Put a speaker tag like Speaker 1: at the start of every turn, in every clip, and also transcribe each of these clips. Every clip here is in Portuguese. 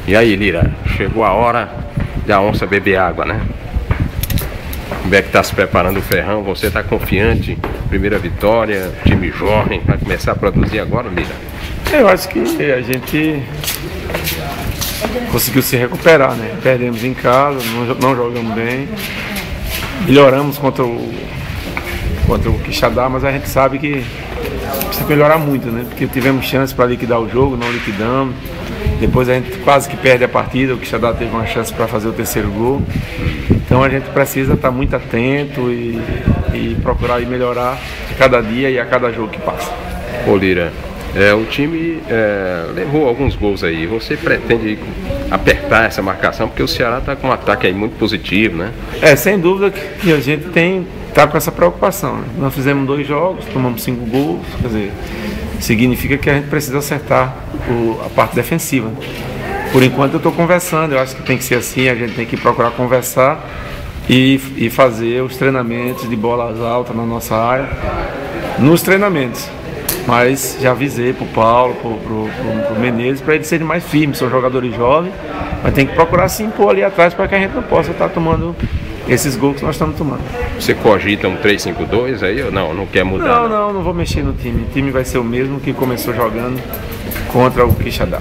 Speaker 1: E aí, Lira, chegou a hora da onça beber água, né? Como é que tá se preparando o Ferrão? Você tá confiante? Primeira vitória, time jovem, vai começar a produzir agora, Lira?
Speaker 2: Eu acho que a gente conseguiu se recuperar, né? Perdemos em casa, não jogamos bem, melhoramos contra o Quixadá, mas a gente sabe que precisa melhorar muito, né? Porque tivemos chance para liquidar o jogo, não liquidamos. Depois a gente quase que perde a partida, o Quixadá teve uma chance para fazer o terceiro gol. Então a gente precisa estar muito atento e procurar melhorar de cada dia e a cada jogo que passa.
Speaker 1: Ô Lira, o time levou alguns gols aí. Você pretende apertar essa marcação? Porque o Ceará está com um ataque aí muito positivo, né?
Speaker 2: Sem dúvida que a gente tá com essa preocupação, né? Nós fizemos 2 jogos, tomamos 5 gols, quer dizer, significa que a gente precisa acertar a parte defensiva. Por enquanto eu estou conversando, eu acho que tem que ser assim, a gente tem que procurar conversar e fazer os treinamentos de bolas altas na nossa área, nos treinamentos. Mas já avisei para o Paulo, para o Menezes, para eles serem mais firmes, são jogadores jovens, mas tem que procurar se impor ali atrás para que a gente não possa estar tomando esses gols que nós estamos tomando.
Speaker 1: Você cogita um 3-5-2 aí ou não quer mudar?
Speaker 2: Não vou mexer no time. O time vai ser o mesmo que começou jogando contra o Quixadá.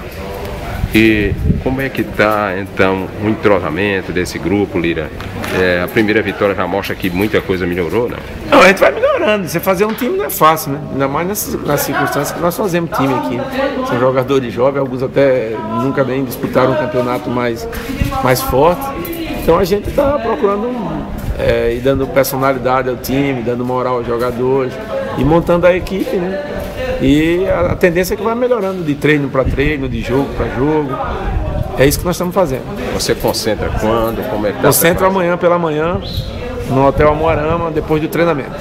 Speaker 1: E como é que está então o entrosamento desse grupo, Lira? A primeira vitória já mostra que muita coisa melhorou, né?
Speaker 2: Não, a gente vai melhorando. Você fazer um time não é fácil, né? Ainda mais nas circunstâncias que nós fazemos time aqui, né? São jogadores jovens, alguns até nunca nem disputaram um campeonato mais forte. Então a gente está procurando ir dando personalidade ao time, dando moral aos jogadores e montando a equipe, né? E a tendência é que vai melhorando de treino para treino, de jogo para jogo. É isso que nós estamos fazendo.
Speaker 1: Você concentra quando? Como é que tá?
Speaker 2: Concentro amanhã pela manhã no Hotel Amoarama, depois do treinamento.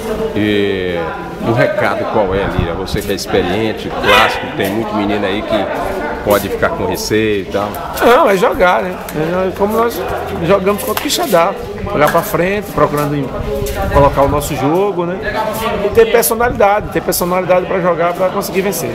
Speaker 1: E o recado qual é, Lira? Você que é experiente, clássico, tem muito menino aí que pode ficar com receio e tal.
Speaker 2: Não, é jogar, né? Como nós jogamos contra o Quixadá. Olhar para frente, procurando colocar o nosso jogo, né? E ter personalidade para jogar, para conseguir vencer.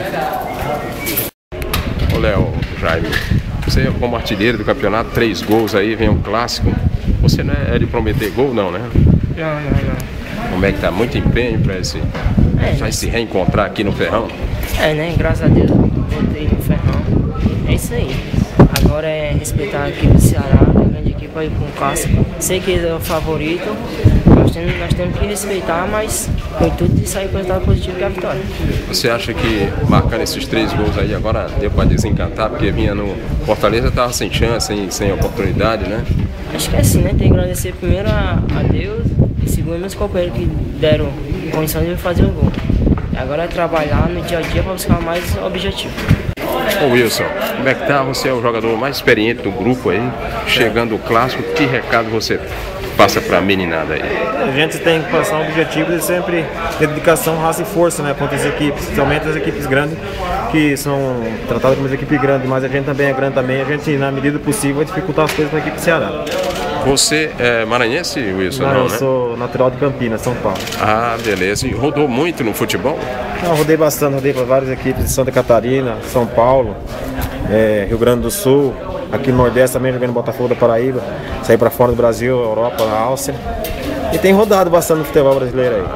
Speaker 1: Ô Léo, Jaime, você como artilheiro do campeonato, 3 gols aí, vem um clássico. Você não é de prometer gol, não, né?
Speaker 2: Já.
Speaker 1: Como é que tá? Muito empenho para vai se reencontrar aqui no Ferrão?
Speaker 3: Né? Graças a Deus, voltei no Ferrão. É isso aí. Agora é respeitar a equipe do Ceará, a grande equipe aí com o Cássio. Sei que ele é o favorito, nós temos que respeitar, mas com tudo de sair com o resultado positivo que é a vitória.
Speaker 1: Você acha que marcando esses 3 gols aí agora deu para desencantar? Porque vinha no Fortaleza, estava sem chance, sem oportunidade, né?
Speaker 3: Acho que é assim, né? Tem que agradecer primeiro a Deus e segundo meus companheiros que deram condição de fazer o gol. E agora é trabalhar no dia a dia para buscar mais objetivo.
Speaker 1: Ô Wilson, como é que tá? Você é o jogador mais experiente do grupo aí, chegando o clássico, que recado você passa pra meninada aí?
Speaker 4: A gente tem que passar um objetivo de sempre dedicação, raça e força, né, contra as equipes, principalmente as equipes grandes, que são tratadas como as equipes grandes, mas a gente também é grande também, a gente, na medida possível, vai dificultar as coisas para a equipe do Ceará.
Speaker 1: Você é maranhense, Wilson?
Speaker 4: Não, eu sou natural de Campinas, São Paulo.
Speaker 1: Ah, beleza. E rodou muito no futebol?
Speaker 4: Não, rodei bastante, rodei para várias equipes de Santa Catarina, São Paulo, Rio Grande do Sul, aqui no Nordeste também, joguei no Botafogo da Paraíba, saí para fora do Brasil, Europa, na Áustria. E tem rodado bastante no futebol brasileiro aí.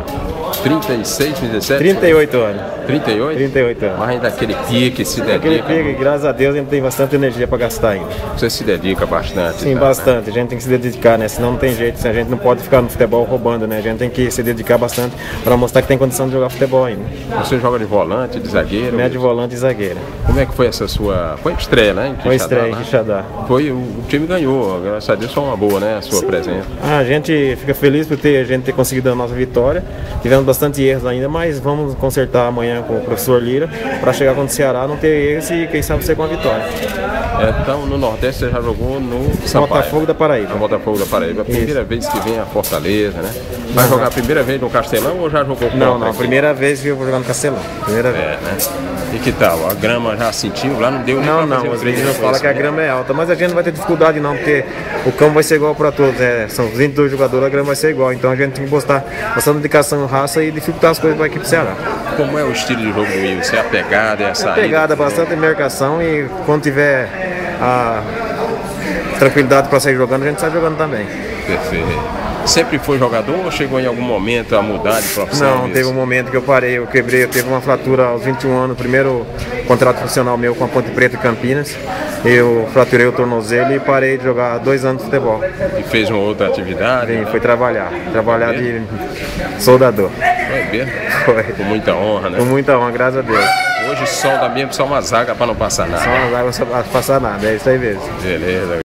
Speaker 1: 36, 37?
Speaker 4: 38 anos.
Speaker 1: 38?
Speaker 4: 38 anos.
Speaker 1: Mas ainda aquele pique, se dedica.
Speaker 4: Aquele pique, graças a Deus, a gente tem bastante energia para gastar ainda.
Speaker 1: Você se dedica bastante?
Speaker 4: Sim, bastante. Né? A gente tem que se dedicar, né? Senão não tem jeito. A gente não pode ficar no futebol roubando, né? A gente tem que se dedicar bastante para mostrar que tem condição de jogar futebol ainda.
Speaker 1: Você joga de volante, de zagueiro?
Speaker 4: Médio volante e zagueiro.
Speaker 1: Como é que foi essa sua... Foi estreia, né?
Speaker 4: Foi estreia em Quixadá.
Speaker 1: Foi, o time ganhou, graças a Deus foi uma boa, né? A sua presença.
Speaker 4: A gente fica feliz por a gente ter conseguido a nossa vitória. Tivemos bastante erros ainda, mas vamos consertar amanhã com o professor Lira para chegar contra o Ceará, não ter erros e quem sabe ser com a vitória.
Speaker 1: Então no Nordeste você já jogou no
Speaker 4: Botafogo da Paraíba.
Speaker 1: No Botafogo da Paraíba. A primeira vez que vem a Fortaleza, né? Vai jogar a primeira vez no Castelão ou já jogou?
Speaker 4: Não, a primeira vez que eu vou jogar no Castelão. Primeira vez.
Speaker 1: Né? E que tal? A grama já sentiu? Lá não deu nem
Speaker 4: Não, os meninos falam que a grama é alta, mas a gente não vai ter dificuldade não, porque o campo vai ser igual para todos. São 22 jogadores, a grama vai ser igual. Então a gente tem que postar bastante dedicação, raça e dificultar as coisas para a equipe do Ceará.
Speaker 1: Como é o estilo de jogo do Wilson? É a pegada, é a saída?
Speaker 4: Pegada, bastante marcação e quando tiver a tranquilidade para sair jogando, a gente sai jogando também.
Speaker 1: Perfeito. Sempre foi jogador ou chegou em algum momento a mudar de profissão?
Speaker 4: Não, teve um momento que eu parei, eu teve uma fratura aos 21 anos, primeiro contrato profissional meu com a Ponte Preta e Campinas. Eu fraturei o tornozelo e parei de jogar 2 anos de futebol.
Speaker 1: E fez uma outra atividade?
Speaker 4: Sim, fui trabalhar de soldador.
Speaker 1: Foi mesmo?
Speaker 4: Foi.
Speaker 1: Com muita honra, né?
Speaker 4: Com muita honra, graças a Deus.
Speaker 1: Hoje solda mesmo só uma zaga para não passar nada.
Speaker 4: Só não vai passar nada, é isso aí mesmo.
Speaker 1: Beleza.